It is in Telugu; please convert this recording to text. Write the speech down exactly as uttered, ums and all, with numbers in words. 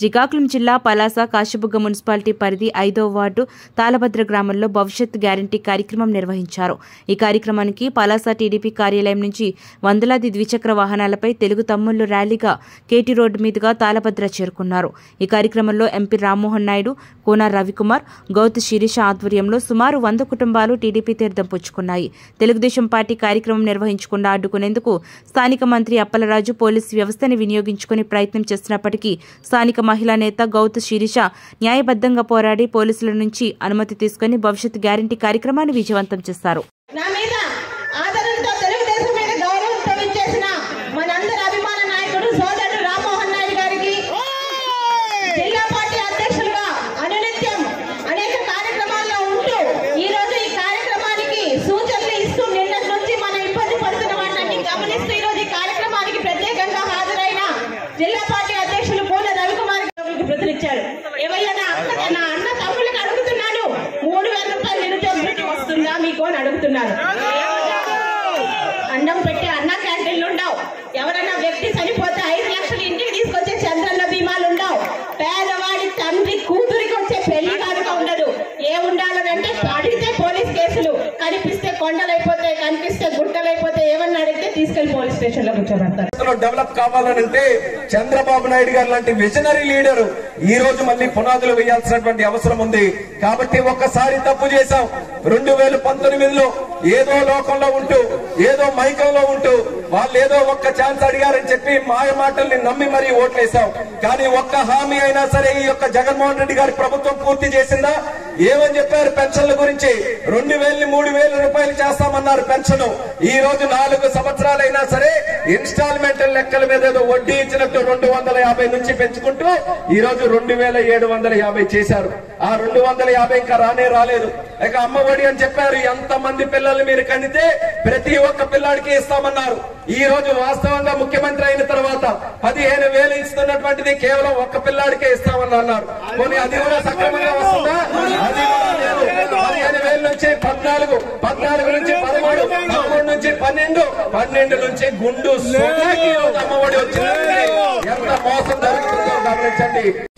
శ్రీకాకుళం జిల్లా పలాస కాశీబుగ్గ మున్సిపాలిటీ పరిధి ఐదవ వార్డు తాళభద్ర గ్రామంలో భవిష్యత్ గ్యారంటీ కార్యక్రమం నిర్వహించారు. ఈ కార్యక్రమానికి పలాస టీడీపీ కార్యాలయం నుంచి వందలాది ద్విచక్ర వాహనాలపై తెలుగు తమ్ముళ్లు ర్యాలీగా కేటీ రోడ్డు మీదుగా తాళభద్ర చేరుకున్నారు. ఈ కార్యక్రమంలో ఎంపీ రామ్మోహన్ నాయుడు, కోన రవికుమార్, గౌతు శిరీష ఆధ్వర్యంలో సుమారు వంద కుటుంబాలు టీడీపీ తీర్థం పుచ్చుకున్నాయి. తెలుగుదేశం పార్టీ కార్యక్రమం నిర్వహించకుండా అడ్డుకునేందుకు స్థానిక మంత్రి అప్పలరాజు పోలీసు వ్యవస్థని వినియోగించుకునే ప్రయత్నం చేస్తున్నప్పటికీ స్థానిక మహిళా నేత గౌతు శిరీష న్యాయబద్ధంగా పోరాడి పోలీసుల నుంచి అనుమతి తీసుకుని భవిష్యత్ గ్యారంటీ కార్యక్రమాన్ని విజయవంతం చేశారు. జిల్లా పార్టీ అధ్యక్షులు కోన రవికుమార్ ప్రతినిచ్చారు. ఏవయ్యా నా అన్న తమ్ముళ్ళకి అడుగుతున్నాను, మూడు వేల రూపాయలు నిరుద్యోగ భృతి వస్తుందా మీకు అని అడుగుతున్నాను. అన్నం పెట్టే అన్న క్యాంటీన్లు ఉండవు. ఎవరైనా వ్యక్తి చనిపోతే ఐదు లక్షలు ఇంటికి తీసుకొచ్చే చంద్రన్న బీమాలు ఉండవు. పేదవాడి తండ్రి కూతురికి వచ్చే పెళ్లి కానుక ఉండదు. ఏ ఉండాలని అంటే అడిగితే పోలీస్ కేసులు, కనిపిస్తే కొండలైపోతాయి, కనిపిస్తే గుట్టలైపోతాయి. ఏమన్నా అడిగితే తీసుకెళ్లి పోలీస్ స్టేషన్ లో కూర్చోబెడతారు. డెవలప్ కావాలనంటే చంద్రబాబు నాయుడు గారు లాంటి విజనరీ లీడర్ ఈ రోజు మళ్ళీ పునాదులు వేయాల్సినటువంటి అవసరం ఉంది. కాబట్టి ఒక్కసారి తప్పు చేశాం. రెండు వేల పంతొమ్మిదిలో ఏదో లోకంలో ఉంటూ ఏదో మైకంలో ఉంటూ వాళ్ళు ఏదో ఒక్క ఛాన్స్ అడిగారని చెప్పి మాయ మాటల్ని నమ్మి మరీ ఓట్లేశాం. కానీ ఒక్క హామీ అయినా సరే ఈ యొక్క జగన్మోహన్ రెడ్డి గారి ప్రభుత్వం పూర్తి చేసిందా? ఏమని చెప్పారు పెన్షన్ల గురించి? రెండు వేలని మూడు వేల రూపాయలు చేస్తామన్నారు పెన్షన్. ఈ రోజు నాలుగు సంవత్సరాలైనా సరే ఇన్స్టాల్మెంట్ లెక్కల మీద ఏదో వడ్డీ ఇచ్చినట్టు రెండు వందల యాభై నుంచి పెంచుకుంటూ ఈ రోజు రెండు వేల ఏడు వందల యాభై చేశారు. ఆ రెండు వందల యాభై ఇంకా రానే రాలేదు. ఇక అమ్మఒడి అని చెప్పారు. ఎంత మంది పిల్లల్ని మీరు కనితే ప్రతి ఒక్క పిల్లాడికి ఇస్తామన్నారు. ఈ రోజు వాస్తవంగా ముఖ్యమంత్రి అయిన తర్వాత పదిహేను వేలు ఇస్తున్నటువంటిది కేవలం ఒక్క పిల్లాడికే ఇస్తామని అన్నారు. కొన్ని అది కూడా సక్రమంగా వస్తుందా? అది కూడా లేదు. పదిహేను వేల నుంచి పద్నాలుగు, పద్నాలుగు నుంచి పదమూడు, పదమూడు నుంచి పన్నెండు, పన్నెండు నుంచి గుండు అమ్మఒడి వచ్చింది. ఎంత మోసం జరుగుతుందో గమనించండి.